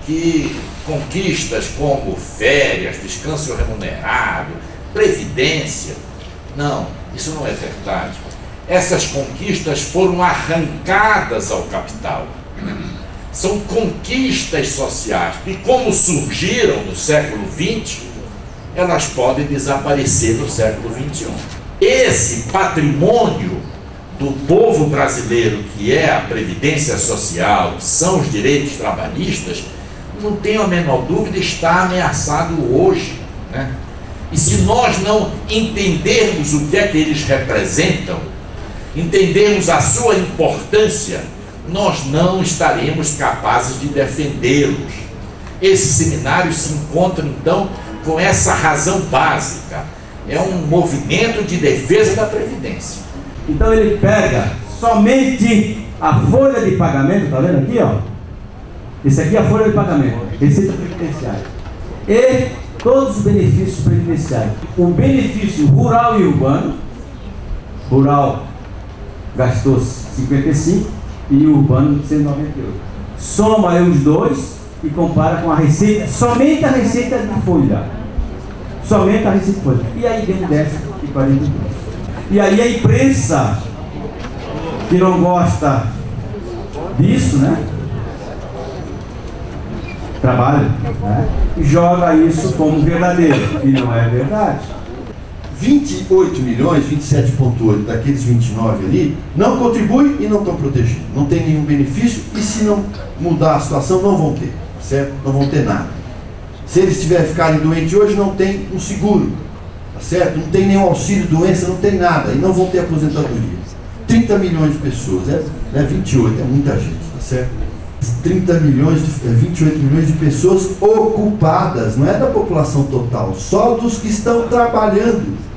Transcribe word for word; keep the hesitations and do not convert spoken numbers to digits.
que conquistas como férias, descanso remunerado, previdência, não, isso não é verdade. Essas conquistas foram arrancadas ao capital. São conquistas sociais e, como surgiram no século vinte, elas podem desaparecer no século vinte e um. Esse patrimônio do povo brasileiro, que é a previdência social, que são os direitos trabalhistas, não tenho a menor dúvida, está ameaçado hoje, né? E se nós não entendermos o que é que eles representam, entendermos a sua importância, nós não estaremos capazes de defendê-los. Esse seminário se encontra, então, com essa razão básica. É um movimento de defesa da Previdência. Então ele pega somente a folha de pagamento, está vendo aqui, ó? Esse aqui é a folha de pagamento, receita previdenciária. E todos os benefícios previdenciários. O benefício rural e urbano, rural gastou cinquenta e cinco e o urbano cento e noventa e oito. Soma aí os dois e compara com a receita, somente a receita de folha. Somente a receita de folha. E aí vem dez e quarenta e dois. E aí a imprensa, que não gosta disso, né? Trabalha, né? Joga isso como verdadeiro, e não é verdade. vinte e oito milhões, vinte e sete vírgula oito daqueles vinte e nove ali, não contribuem e não estão protegidos. Não tem nenhum benefício e, se não mudar a situação, não vão ter, certo? Não vão ter nada. Se eles tiverem ficarem doentes hoje, não tem um seguro, tá certo? Não tem nenhum auxílio doença, não tem nada, e não vão ter aposentadoria. trinta milhões de pessoas, é, é vinte e oito, é muita gente, tá certo? trinta milhões, vinte e oito milhões de pessoas ocupadas, não é da população total, só dos que estão trabalhando.